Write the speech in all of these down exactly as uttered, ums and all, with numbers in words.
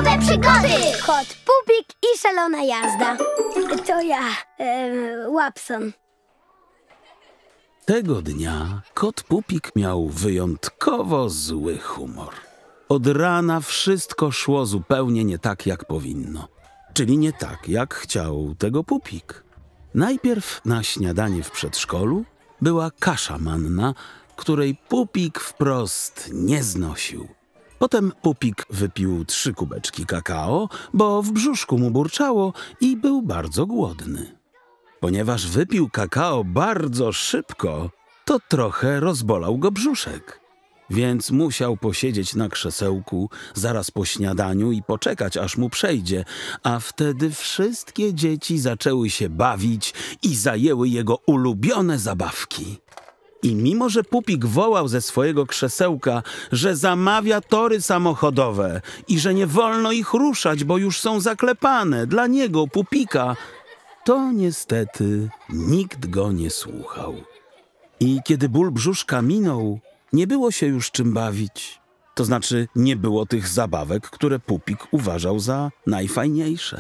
Nowe przygody! Kot Pupik i szalona jazda. To ja, e, Watson. Tego dnia kot Pupik miał wyjątkowo zły humor. Od rana wszystko szło zupełnie nie tak, jak powinno. Czyli nie tak, jak chciał tego Pupik. Najpierw na śniadanie w przedszkolu była kasza manna, której Pupik wprost nie znosił. Potem Pupik wypił trzy kubeczki kakao, bo w brzuszku mu burczało i był bardzo głodny. Ponieważ wypił kakao bardzo szybko, to trochę rozbolał go brzuszek. Więc musiał posiedzieć na krzesełku zaraz po śniadaniu i poczekać, aż mu przejdzie, a wtedy wszystkie dzieci zaczęły się bawić i zajęły jego ulubione zabawki. I mimo że Pupik wołał ze swojego krzesełka, że zamawia tory samochodowe i że nie wolno ich ruszać, bo już są zaklepane dla niego, Pupika, to niestety nikt go nie słuchał. I kiedy ból brzuszka minął, nie było się już czym bawić. To znaczy nie było tych zabawek, które Pupik uważał za najfajniejsze.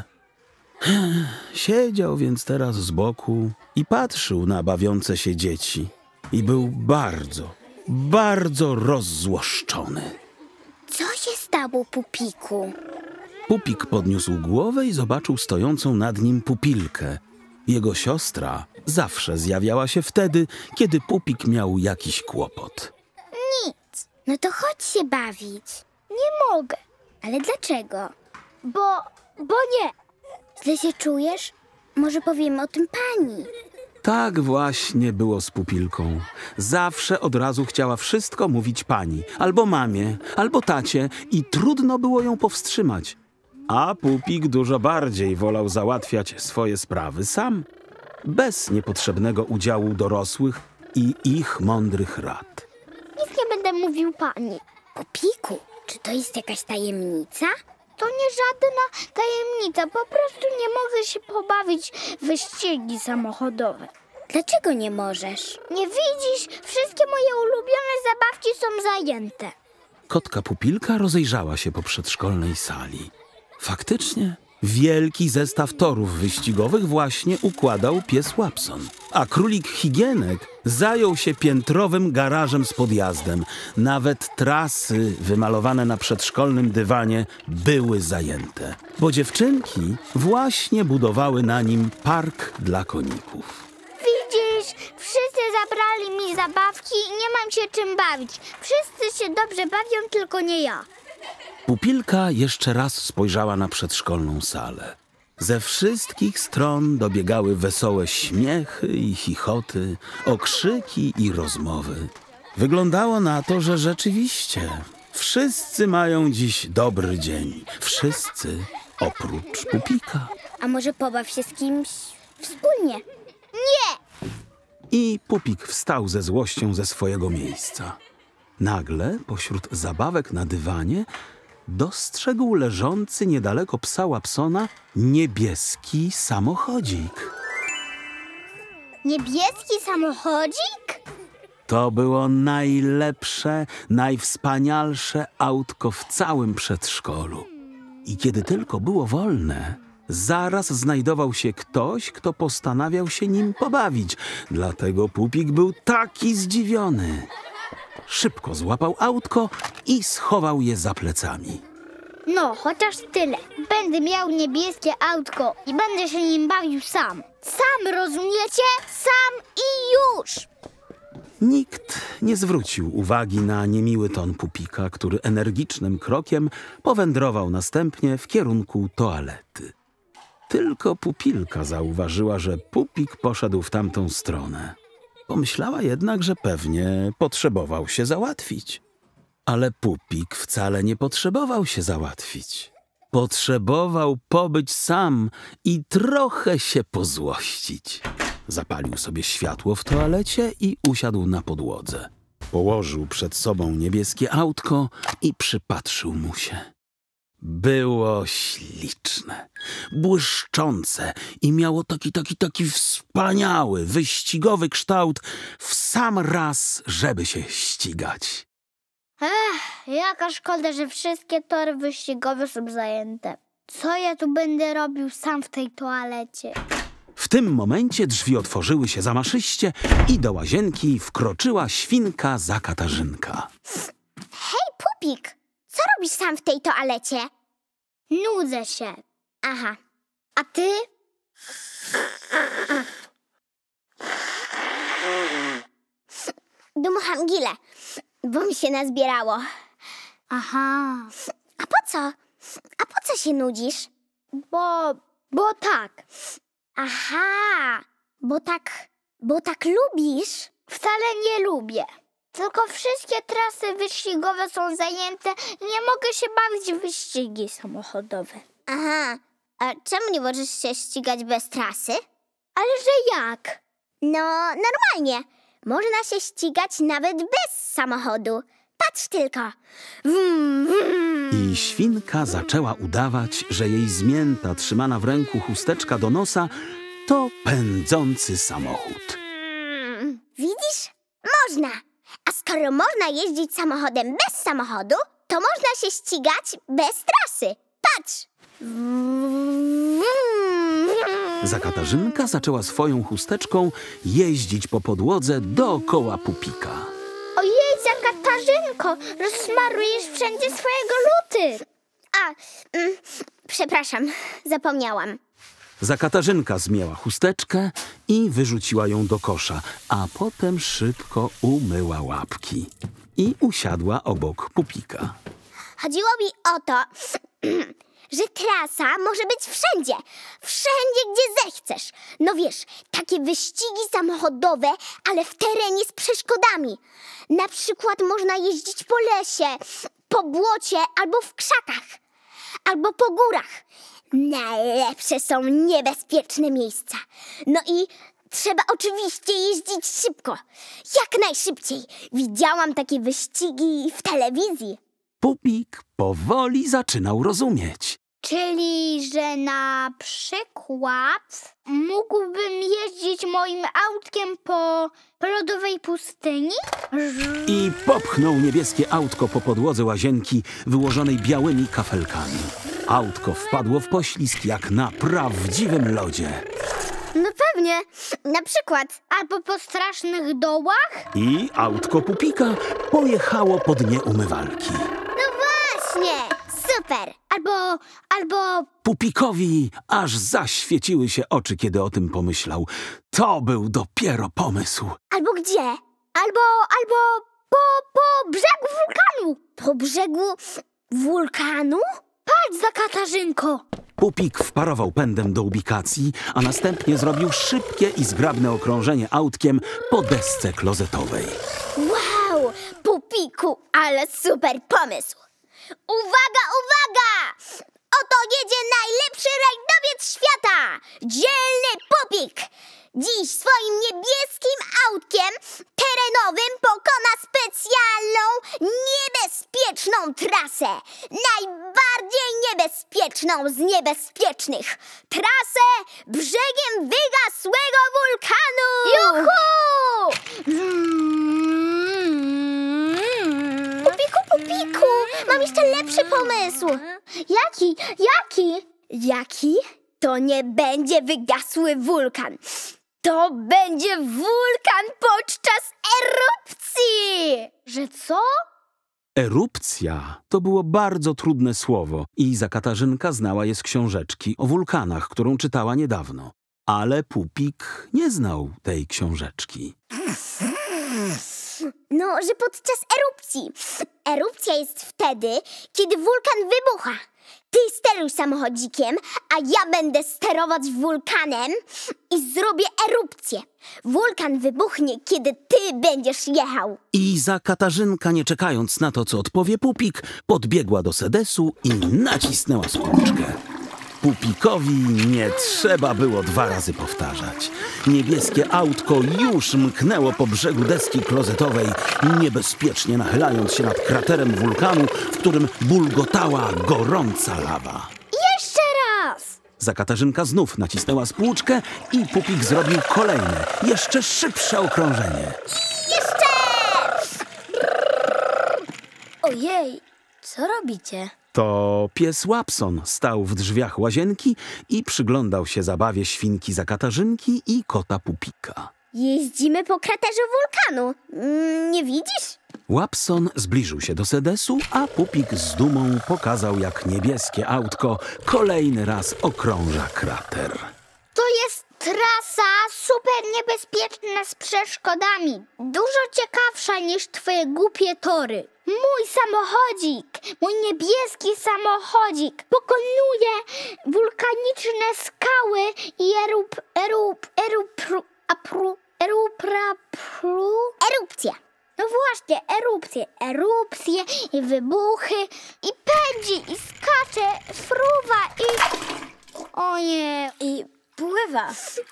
Siedział więc teraz z boku i patrzył na bawiące się dzieci. I był bardzo, bardzo rozzłoszczony. Co się stało, Pupiku? Pupik podniósł głowę i zobaczył stojącą nad nim Pupilkę. Jego siostra zawsze zjawiała się wtedy, kiedy Pupik miał jakiś kłopot. Nic. No to chodź się bawić. Nie mogę. Ale dlaczego? Bo... bo nie. Źle się czujesz? Może powiemy o tym pani. Tak właśnie było z Pupilką. Zawsze od razu chciała wszystko mówić pani, albo mamie, albo tacie i trudno było ją powstrzymać. A Pupik dużo bardziej wolał załatwiać swoje sprawy sam, bez niepotrzebnego udziału dorosłych i ich mądrych rad. Nic nie będę mówił pani. Pupiku, czy to jest jakaś tajemnica? To nie żadna tajemnica, po prostu nie mogę się pobawić w wyścigi samochodowe. Dlaczego nie możesz? Nie widzisz? Wszystkie moje ulubione zabawki są zajęte. Kotka Pupilka rozejrzała się po przedszkolnej sali. Faktycznie, wielki zestaw torów wyścigowych właśnie układał pies Watson. A królik Higienek zajął się piętrowym garażem z podjazdem. Nawet trasy wymalowane na przedszkolnym dywanie były zajęte, bo dziewczynki właśnie budowały na nim park dla koników. Widzisz, wszyscy zabrali mi zabawki i nie mam się czym bawić. Wszyscy się dobrze bawią, tylko nie ja. Pupilka jeszcze raz spojrzała na przedszkolną salę. Ze wszystkich stron dobiegały wesołe śmiechy i chichoty, okrzyki i rozmowy. Wyglądało na to, że rzeczywiście wszyscy mają dziś dobry dzień. Wszyscy oprócz Pupika. A może pobaw się z kimś wspólnie? Nie! I Pupik wstał ze złością ze swojego miejsca. Nagle pośród zabawek na dywanie dostrzegł leżący niedaleko psa Watsona niebieski samochodzik. Niebieski samochodzik? To było najlepsze, najwspanialsze autko w całym przedszkolu. I kiedy tylko było wolne, zaraz znajdował się ktoś, kto postanawiał się nim pobawić. Dlatego Pupik był taki zdziwiony. Szybko złapał autko i schował je za plecami. No, chociaż tyle. Będę miał niebieskie autko i będę się nim bawił sam. Sam, rozumiecie? Sam i już! Nikt nie zwrócił uwagi na niemiły ton Pupika, który energicznym krokiem powędrował następnie w kierunku toalety. Tylko Pupilka zauważyła, że Pupik poszedł w tamtą stronę. Pomyślała jednak, że pewnie potrzebował się załatwić. Ale Pupik wcale nie potrzebował się załatwić. Potrzebował pobyć sam i trochę się pozłościć. Zapalił sobie światło w toalecie i usiadł na podłodze. Położył przed sobą niebieskie autko i przypatrzył mu się. Było śliczne, błyszczące i miało taki, taki, taki wspaniały, wyścigowy kształt w sam raz, żeby się ścigać. Ech, Jaka szkoda, że wszystkie tory wyścigowe są zajęte. Co ja tu będę robił sam w tej toalecie? W tym momencie drzwi otworzyły się zamaszyście i do łazienki wkroczyła świnka za Katarzynka. Hej, Pupik, co robisz sam w tej toalecie? Nudzę się. Aha, a ty? Dmucham gilę, bo mi się nazbierało. Aha, A po co? A po co się nudzisz? bo, bo tak. Aha, bo tak, bo tak lubisz? Wcale nie lubię. Tylko wszystkie trasy wyścigowe są zajęte i nie mogę się bawić w wyścigi samochodowe. Aha, a czemu nie możesz się ścigać bez trasy? Ale że jak? No, normalnie. Można się ścigać nawet bez samochodu. Patrz tylko. Wum, wum. I świnka zaczęła udawać, że jej zmięta, trzymana w ręku chusteczka do nosa to pędzący samochód. Mm, Widzisz? Można. A skoro można jeździć samochodem bez samochodu, to można się ścigać bez trasy. Patrz. Wum, wum. Za Katarzynka zaczęła swoją chusteczką jeździć po podłodze dookoła Pupika. Ojej, za Katarzynko, rozsmarujesz wszędzie swojego luty. A, mm, przepraszam, zapomniałam. Za Katarzynka zmięła chusteczkę i wyrzuciła ją do kosza, a potem szybko umyła łapki i usiadła obok Pupika. Chodziło mi o to, że trasa może być wszędzie. Wszędzie, gdzie zechcesz. No wiesz, takie wyścigi samochodowe, ale w terenie z przeszkodami. Na przykład można jeździć po lesie, po błocie albo w krzakach, albo po górach. Najlepsze są niebezpieczne miejsca. No i trzeba oczywiście jeździć szybko. Jak najszybciej. Widziałam takie wyścigi w telewizji. Pupik powoli zaczynał rozumieć. Czyli, że na przykład mógłbym jeździć moim autkiem po lodowej pustyni? I popchnął niebieskie autko po podłodze łazienki wyłożonej białymi kafelkami. Autko wpadło w poślizg jak na prawdziwym lodzie. No pewnie. Na przykład. Albo po strasznych dołach? I autko Pupika pojechało po dnie umywalki. No właśnie. Super. Albo, albo... Pupikowi aż zaświeciły się oczy, kiedy o tym pomyślał. To był dopiero pomysł. Albo gdzie? Albo, albo po, po brzegu wulkanu. Po brzegu wulkanu? Patrz, za Katarzynko. Pupik wparował pędem do ubikacji, a następnie zrobił szybkie i zgrabne okrążenie autkiem po desce klozetowej. Wow, Pupiku, ale super pomysł. Uwaga, uwaga! Oto jedzie najlepszy rajdowiec świata! Dzielny Pupik! Dziś swoim niebieskim autkiem terenowym pokona specjalną, niebezpieczną trasę. Najbardziej niebezpieczną z niebezpiecznych. Trasę brzegiem wygasłego wulkanu! Juhu! Pupiku, Pupiku, mam jeszcze lepszy pomysł. Jaki, jaki? Jaki? To nie będzie wygasły wulkan. To będzie wulkan podczas erupcji! Że co? Erupcja to było bardzo trudne słowo i za Katarzynka znała je z książeczki o wulkanach, którą czytała niedawno. Ale Pupik nie znał tej książeczki. No, że podczas erupcji. Erupcja jest wtedy, kiedy wulkan wybucha. Ty steruj samochodzikiem, a ja będę sterować wulkanem i zrobię erupcję. Wulkan wybuchnie, kiedy ty będziesz jechał. I za Katarzynka, nie czekając na to, co odpowie Pupik, podbiegła do sedesu i nacisnęła spłuczkę. Pupikowi nie trzeba było dwa razy powtarzać. Niebieskie autko już mknęło po brzegu deski klozetowej, niebezpiecznie nachylając się nad kraterem wulkanu, w którym bulgotała gorąca lawa. Jeszcze raz! Za Katarzynka znów nacisnęła spłuczkę i Pupik zrobił kolejne, jeszcze szybsze okrążenie. Jeszcze! Ojej, co robicie? To pies Łapson stał w drzwiach łazienki i przyglądał się zabawie świnki Zakatarzynki i kota Pupika. Jeździmy po kraterze wulkanu. Mm, nie widzisz? Łapson zbliżył się do sedesu, a Pupik z dumą pokazał, jak niebieskie autko kolejny raz okrąża krater. To jest trasa super niebezpieczna z przeszkodami. Dużo ciekawsza niż twoje głupie tory. Mój samochodzik, mój niebieski samochodzik pokonuje wulkaniczne skały i erup, erup, erupru, apru, eruprapru. Erupcja. No właśnie, erupcje, erupcje i wybuchy i pędzi i skacze, fruwa i... O nie, I pływa.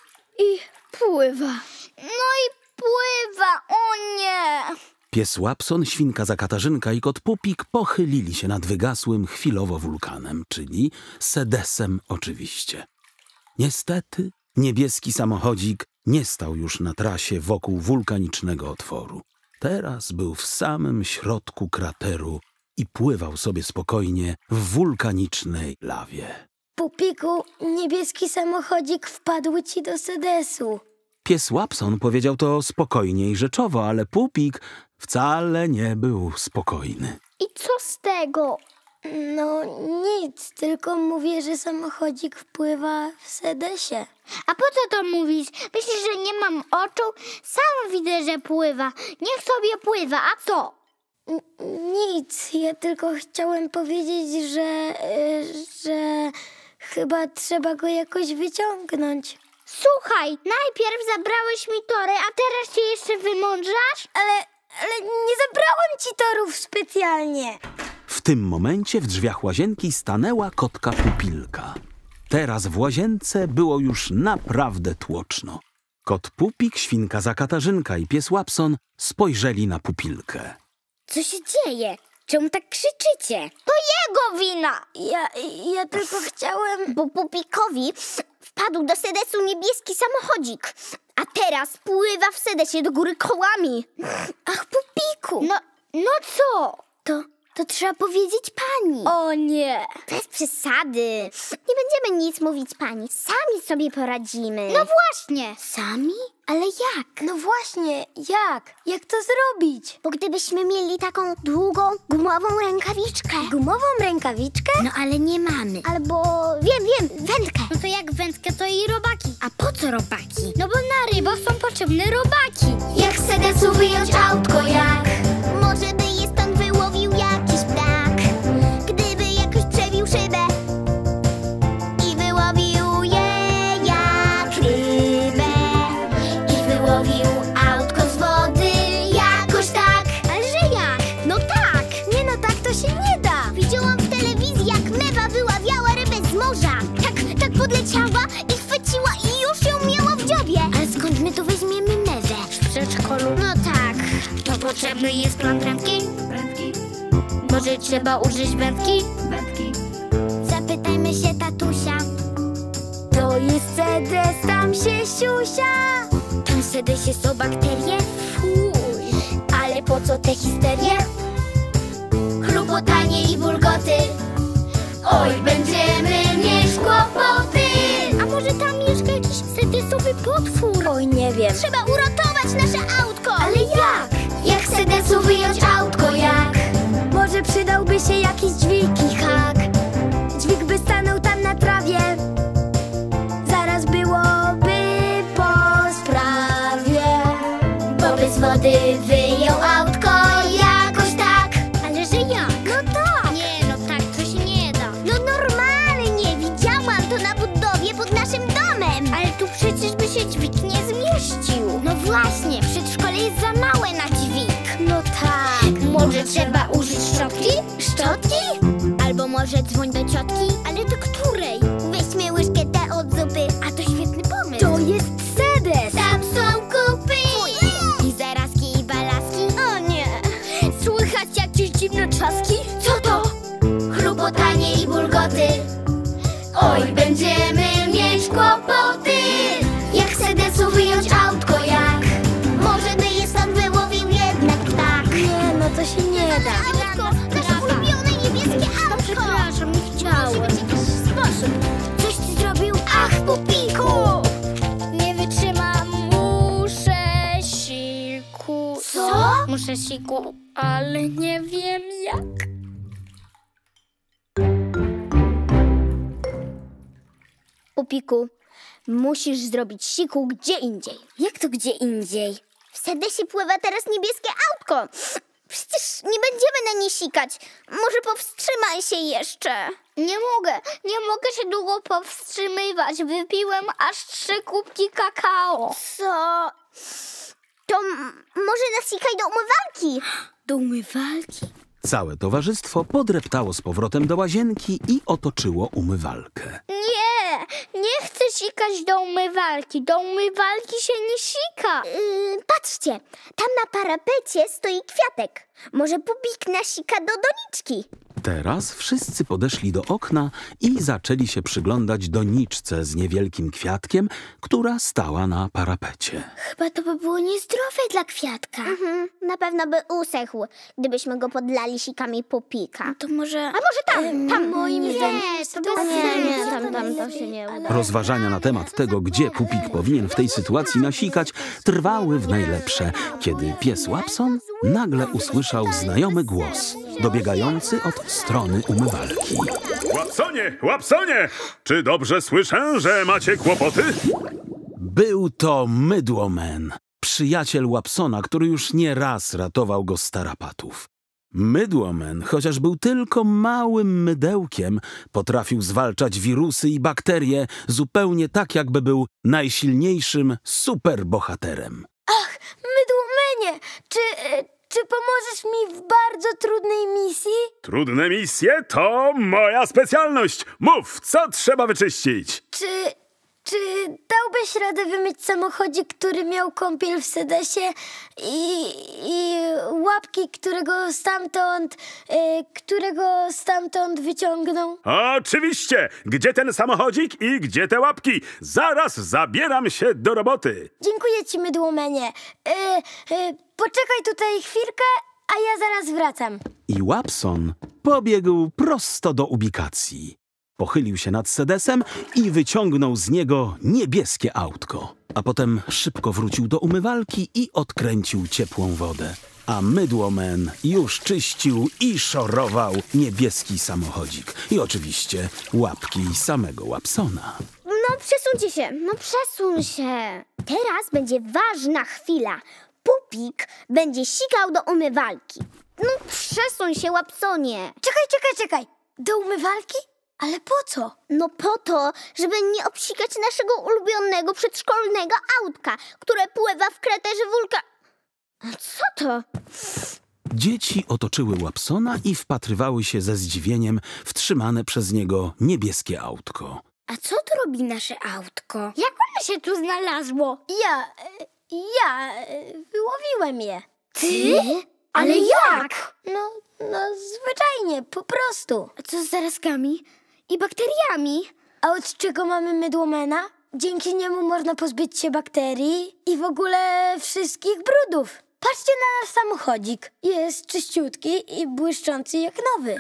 i pływa. No i pływa, o nie. Pies Łapson, świnka Zakatarzynka i kot Pupik pochylili się nad wygasłym chwilowo wulkanem, czyli sedesem oczywiście. Niestety niebieski samochodzik nie stał już na trasie wokół wulkanicznego otworu. Teraz był w samym środku krateru i pływał sobie spokojnie w wulkanicznej lawie. Pupiku, niebieski samochodzik wpadł ci do sedesu. Pies Łapson powiedział to spokojnie i rzeczowo, ale Pupik wcale nie był spokojny. I co z tego? No nic, tylko mówię, że samochodzik wpływa w sedesie. A po co to mówisz? Myślisz, że nie mam oczu? Sam widzę, że pływa. Niech sobie pływa, a co? N- nic, ja tylko chciałem powiedzieć, że, y, że chyba trzeba go jakoś wyciągnąć. Słuchaj, najpierw zabrałeś mi tory, a teraz się jeszcze wymądrzasz? Ale, ale nie zabrałem ci torów specjalnie. W tym momencie w drzwiach łazienki stanęła kotka Pupilka. Teraz w łazience było już naprawdę tłoczno. Kot Pupik, świnka Zakatarzynka i pies Łapson spojrzeli na Pupilkę. Co się dzieje? Czemu tak krzyczycie? To jego wina! Ja, ja tylko chciałem... Bo Pupikowi wpadł do sedesu niebieski samochodzik, a teraz pływa w sedesie do góry kołami. Ach, Pupiku! No, no co? To, to trzeba powiedzieć pani. O nie! Bez przesady. Nie będziemy nic mówić pani. Sami sobie poradzimy. No właśnie! Sami? Ale jak? No właśnie, jak? Jak to zrobić? Bo gdybyśmy mieli taką długą, gumową rękawiczkę. Gumową rękawiczkę? No ale nie mamy. Albo, wiem, wiem, wędkę. No to jak wędkę, to i robaki. A po co robaki? No bo na rybach są potrzebne robaki. Jak z sedesu wyjąć autko, jak? Może by je stąd wyłowił jakiś ptak. Gdyby jakoś przebił szybę i wyłowił je jak rybę. I wyłowił autko z wody jakoś tak. Ale że jak? No tak. Nie no, tak to się nie da. Widziałam w telewizji, jak mewa wyławiała rybę z morza. Tak, tak podleciała i chwyciła i już ją miała w dziobie. Ale skąd my tu weźmiemy mewę? W przedszkolu. No tak. To potrzebny jest plan wędki? Wędki. Może trzeba użyć wędki? Wędki. Zapytajmy się tatusia. To jest sedes, tam się siusia. Tam w sedesie są bakterie? Fuj. Ale po co te histerie? Chrupotanie i bulgoty. Oj, będziemy mieć kłopoty. A może tam mieszka jakiś sedesowy potwór? Oj, nie wiem. Trzeba uratować nasze autko. Ale jak? Jak z sedesu wyjąć autko, jak? Może przydałby się jakiś dźwig i hak. Dźwig by stanął tam na trawie. Zaraz byłoby po sprawie. Bo bez wody wyjął autko jakoś tak. Ale że jak? No tak. Nie, no tak to się nie da. No normalnie, widziałam to na budowie pod naszym domem. Ale tu przecież by się dźwig nie zmieścił. No właśnie, przedszkole jest za małe na dźwig. No tak. Może trzeba użyć szczotki? Szczotki? Albo może dzwoń do ciotki? Ale do której? Weźmy łyżkę te od zupy. A to świetny pomysł. To jest sedes. Tam są kupy. I zarazki i balaski. O nie! Słychać jakieś dziwne trzaski? Co to? Chrupotanie i bulgoty. Oj, będziemy mieć kłopoty. Jak z sedesu wyjąć autko, jak? Może by je stąd wyłowił jednak ptak. Nie no, to się nie da. Autko, nasze ulubione niebieskie autko! Przepraszam, nie chciałem. Może być jakiś sposób. Coś ty zrobił? Ach, Pupiku! Nie wytrzymam, muszę siku. Co? Muszę siku, ale nie wiem jak. Pupiku, musisz zrobić siku gdzie indziej. Jak to gdzie indziej? W Sedesie pływa teraz niebieskie autko. Przecież nie będziemy na nie sikać. Może powstrzymaj się jeszcze. Nie mogę, nie mogę się długo powstrzymywać. Wypiłem aż trzy kubki kakao. Co? To m- może nasikaj do umywalki. Do umywalki? Całe towarzystwo podreptało z powrotem do łazienki i otoczyło umywalkę. Nie, nie chcę sikać do umywalki. Do umywalki się nie sika. Yy, patrzcie, tam na parapecie stoi kwiatek. Może Pupik nasika do doniczki. Teraz wszyscy podeszli do okna i zaczęli się przyglądać doniczce z niewielkim kwiatkiem, która stała na parapecie. Chyba to by było niezdrowe dla kwiatka. Mhm, na pewno by usechł, gdybyśmy go podlali sikami Pupika. To może... A może tam, tam moim nie, zdaniem. to bez nie, nie, sensu. tam, tam to się nie uda. Rozważania na temat tego, gdzie Pupik powinien w tej sytuacji nasikać, trwały w najlepsze, kiedy pies Łapson nagle usłyszał znajomy głos, dobiegający od strony umywalki. Łapsonie, Łapsonie! Czy dobrze słyszę, że macie kłopoty? Był to Mydłoman, przyjaciel Łapsona, który już nie raz ratował go z tarapatów. Mydłoman, chociaż był tylko małym mydełkiem, potrafił zwalczać wirusy i bakterie zupełnie tak, jakby był najsilniejszym superbohaterem. Mydłomenie, czy, e, czy pomożesz mi w bardzo trudnej misji? Trudne misje to moja specjalność. Mów, co trzeba wyczyścić? Czy, czy dałbyś radę wymyć samochodzik, który miał kąpiel w Sedesie i, i łapki, którego stamtąd, e, którego stamtąd wyciągnął? Oczywiście! Gdzie ten samochodzik i gdzie te łapki? Zaraz zabieram się do roboty. Dziękuję ci, Mydłomenie. E, e, poczekaj tutaj chwilkę, a ja zaraz wracam. I Łapson pobiegł prosto do ubikacji. Pochylił się nad sedesem i wyciągnął z niego niebieskie autko. A potem szybko wrócił do umywalki i odkręcił ciepłą wodę. A Mydłoman już czyścił i szorował niebieski samochodzik. I oczywiście łapki samego Łapsona. No przesuńcie się, no przesuń się. Teraz będzie ważna chwila. Pupik będzie sikał do umywalki. No przesuń się, Łapsonie. Czekaj, czekaj, czekaj. Do umywalki? Ale po co? No po to, żeby nie obsikać naszego ulubionego przedszkolnego autka, które pływa w kraterze wulka... Co to? Dzieci otoczyły Łapsona i wpatrywały się ze zdziwieniem w trzymane przez niego niebieskie autko. A co tu robi nasze autko? Jak ono się tu znalazło? Ja, e, ja e, wyłowiłem je. Ty? Ale jak? No, no zwyczajnie, po prostu. A co z zarazkami i bakteriami? A od czego mamy Mydłomana? Dzięki niemu można pozbyć się bakterii i w ogóle wszystkich brudów. Patrzcie na nasz samochodzik. Jest czyściutki i błyszczący jak nowy.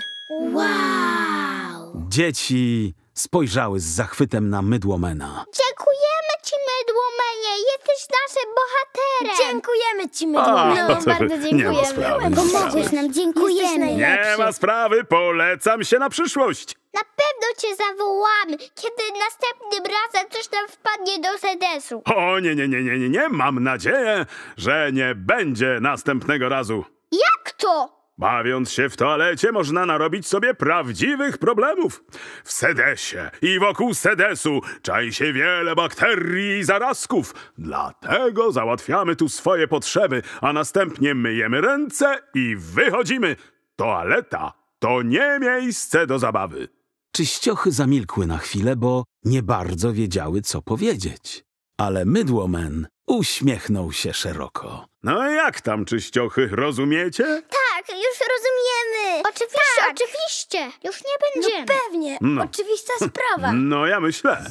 Wow! Dzieci spojrzały z zachwytem na Mydłomana. Dziękujemy ci, Mydłomanie. Jesteś naszym bohaterem. Dziękujemy ci, Mydłomanie. No, bardzo Nie ma dziękujemy. sprawy. Pomogłeś nam, dziękujemy. Nie ma sprawy, polecam się na przyszłość. Na pewno cię zawołamy, kiedy następnym razem coś nam wpadnie do sedesu. O nie, nie, nie, nie, nie, nie. Mam nadzieję, że nie będzie następnego razu. Jak to? Bawiąc się w toalecie można narobić sobie prawdziwych problemów. W Sedesie i wokół Sedesu czai się wiele bakterii i zarazków. Dlatego załatwiamy tu swoje potrzeby, a następnie myjemy ręce i wychodzimy. Toaleta to nie miejsce do zabawy. Czyściochy zamilkły na chwilę, bo nie bardzo wiedziały, co powiedzieć. Ale Mydłoman uśmiechnął się szeroko. No jak tam, czyściochy, rozumiecie? Tak, już rozumiemy. Oczywiście, Tak. oczywiście. Już nie No będziemy. pewnie, No. oczywista sprawa. No ja myślę.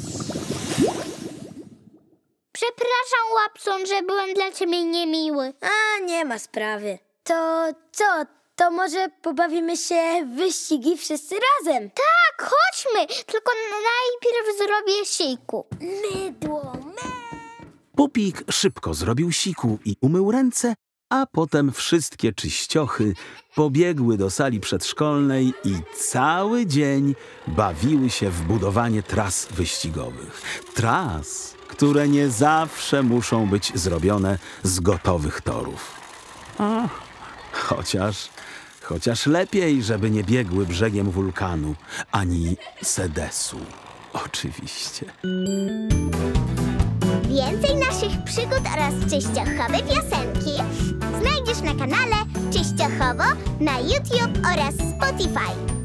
Przepraszam, Łapson, że byłem dla ciebie niemiły. A, nie ma sprawy. To co? To może pobawimy się w wyścigi wszyscy razem. Tak, chodźmy, tylko najpierw zrobię siku. Mydło, me. Pupik szybko zrobił siku i umył ręce, a potem wszystkie czyściochy pobiegły do sali przedszkolnej i cały dzień bawiły się w budowanie tras wyścigowych. Tras, które nie zawsze muszą być zrobione z gotowych torów. A, chociaż, chociaż lepiej, żeby nie biegły brzegiem wulkanu, ani sedesu, oczywiście. Więcej naszych przygód oraz czyściochowe piosenki znajdziesz na kanale Czyściochowo na YouTube oraz Spotify.